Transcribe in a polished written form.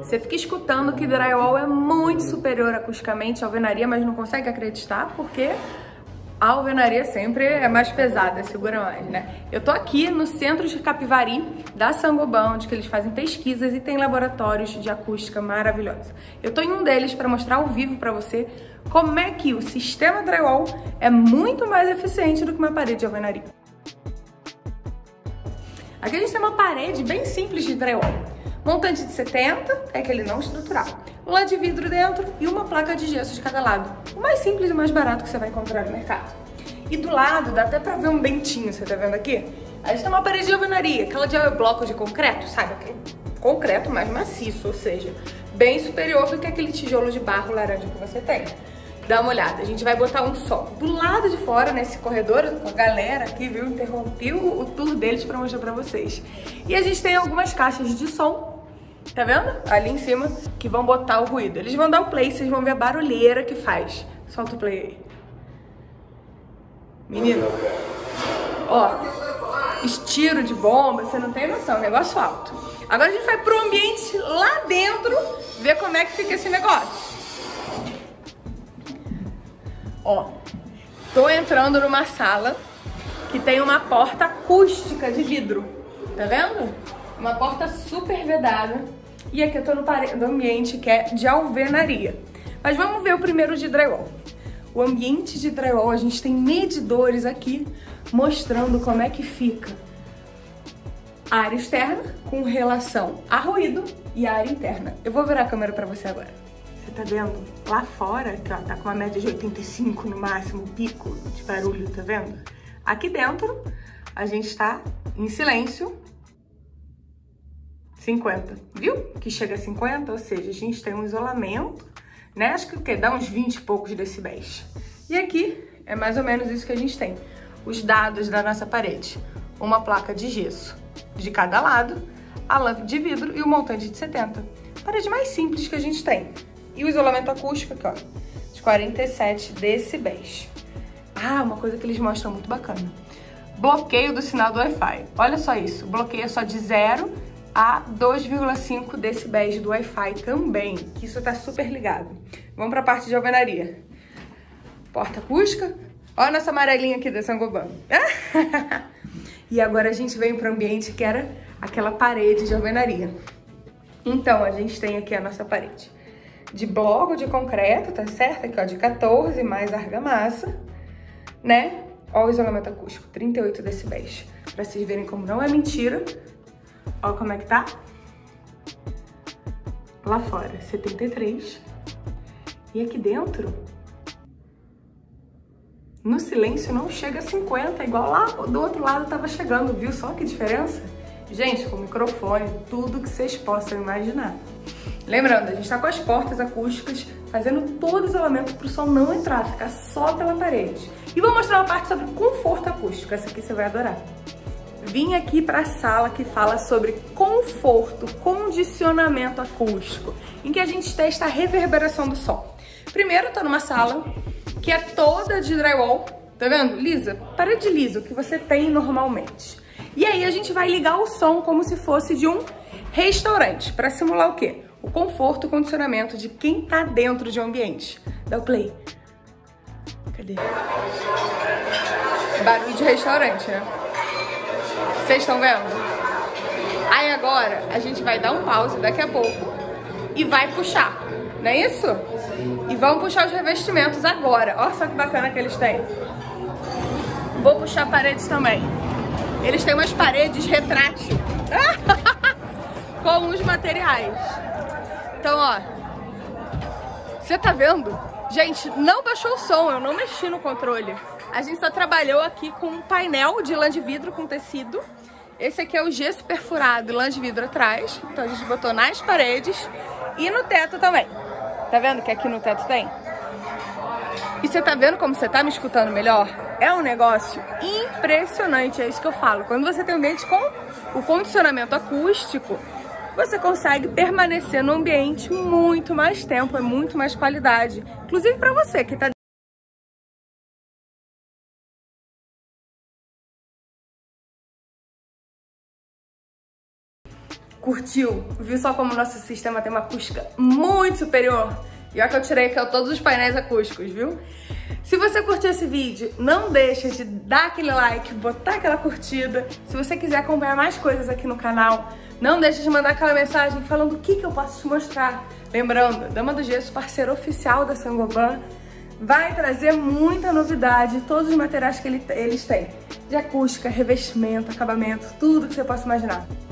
Você fica escutando que drywall é muito superior acusticamente à alvenaria, mas não consegue acreditar porque a alvenaria sempre é mais pesada, segura mais, né? Eu tô aqui no centro de Capivari da Saint-Gobain, onde que eles fazem pesquisas e tem laboratórios de acústica maravilhosos. Eu tô em um deles para mostrar ao vivo para você como é que o sistema drywall é muito mais eficiente do que uma parede de alvenaria. Aqui a gente tem uma parede bem simples de drywall. Montante de 70, é aquele não estrutural. Um lado de vidro dentro e uma placa de gesso de cada lado. O mais simples e mais barato que você vai encontrar no mercado. E do lado, dá até pra ver um bentinho, você tá vendo aqui? A gente tem uma parede de alvenaria, aquela de bloco de concreto, sabe? Aquele concreto mais maciço, ou seja, bem superior do que aquele tijolo de barro laranja que você tem. Dá uma olhada, a gente vai botar um sol do lado de fora, nesse corredor, com a galera aqui, viu? Interrompi o tour deles pra mostrar pra vocês. E a gente tem algumas caixas de som, tá vendo? Ali em cima, que vão botar o ruído. Eles vão dar o play, vocês vão ver a barulheira que faz. Solta o play aí. Menino, ó, estiro de bomba, você não tem noção, negócio alto. Agora a gente vai pro ambiente lá dentro, ver como é que fica esse negócio. Ó, tô entrando numa sala que tem uma porta acústica de vidro, tá vendo? Uma porta super vedada. E aqui eu tô no ambiente que é de alvenaria. Mas vamos ver o primeiro de drywall. O ambiente de drywall, a gente tem medidores aqui mostrando como é que fica a área externa com relação a ruído e a área interna. Eu vou virar a câmera pra você agora. Você tá vendo? Lá fora, que ó, tá com uma média de 85 no máximo, pico de barulho, tá vendo? Aqui dentro, a gente tá em silêncio, 50, viu? Que chega a 50, ou seja, a gente tem um isolamento, né? Acho que o quê? Dá uns 20 e poucos decibéis. E aqui é mais ou menos isso que a gente tem. Os dados da nossa parede. Uma placa de gesso de cada lado, a lâmpada de vidro e o montante de 70. Parede mais simples que a gente tem. E o isolamento acústico aqui, ó, de 47 decibéis. Ah, uma coisa que eles mostram muito bacana. Bloqueio do sinal do Wi-Fi. Olha só isso, bloqueia só de 0 a 2,5 decibéis do Wi-Fi também, que isso tá super ligado. Vamos pra parte de alvenaria. Porta acústica. Olha a nossa amarelinha aqui da Saint-Gobain. E agora a gente vem para o ambiente que era aquela parede de alvenaria. Então, a gente tem aqui a nossa parede de bloco de concreto, tá certo? Aqui, ó, de 14 mais argamassa, né? Ó o isolamento acústico, 38 decibéis. Pra vocês verem como não é mentira. Ó como é que tá. Lá fora, 73. E aqui dentro, no silêncio, não chega a 50, igual lá do outro lado tava chegando, viu só que diferença? Gente, com microfone, tudo que vocês possam imaginar. Lembrando, a gente tá com as portas acústicas, fazendo todo o isolamento para o som não entrar, ficar só pela parede. E vou mostrar uma parte sobre conforto acústico, essa aqui você vai adorar. Vim aqui para a sala que fala sobre conforto, condicionamento acústico, em que a gente testa a reverberação do som. Primeiro, eu tô numa sala que é toda de drywall, tá vendo? Lisa, parede lisa, que você tem normalmente. E aí a gente vai ligar o som como se fosse de um restaurante, para simular o quê? O conforto e condicionamento de quem tá dentro de um ambiente. Dá o play. Cadê? Barulho de restaurante, né? Vocês estão vendo? Aí agora a gente vai dar um pause daqui a pouco e vai puxar, não é isso? E vamos puxar os revestimentos agora. Olha só que bacana que eles têm. Vou puxar paredes também. Eles têm umas paredes retrátil com os materiais. Então, ó, você tá vendo? Gente, não baixou o som, eu não mexi no controle. A gente só trabalhou aqui com um painel de lã de vidro com tecido. Esse aqui é o gesso perfurado e lã de vidro atrás. Então a gente botou nas paredes e no teto também. Tá vendo que aqui no teto tem? E você tá vendo como você tá me escutando melhor? É um negócio impressionante, é isso que eu falo. Quando você tem um ambiente com o condicionamento acústico, você consegue permanecer no ambiente muito mais tempo, é muito mais qualidade. Inclusive para você que tá... Curtiu? Viu só como o nosso sistema tem uma acústica muito superior? E olha que eu tirei aqui todos os painéis acústicos, viu? Se você curtiu esse vídeo, não deixa de dar aquele like, botar aquela curtida. Se você quiser acompanhar mais coisas aqui no canal, não deixa de mandar aquela mensagem falando o que eu posso te mostrar. Lembrando, Dama do Gesso, parceiro oficial da Saint-Gobain, vai trazer muita novidade, todos os materiais que eles têm. De acústica, revestimento, acabamento, tudo que você possa imaginar.